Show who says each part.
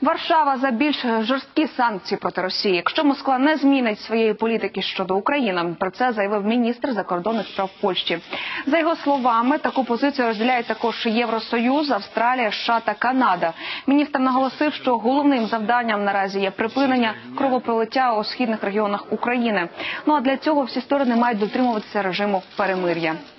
Speaker 1: Варшава за більш жорсткі санкції проти Росії. Якщо Москва не змінить своєї політики щодо України, про це заявив міністр закордонних справ Польщі. За його словами, таку позицію розділяють також Євросоюз, Австралія, США та Канада. Міністр наголосив, що головним завданням наразі є припинення кровопролиття у східних регіонах України. Ну а для цього всі сторони мають дотримуватися режиму перемир'я.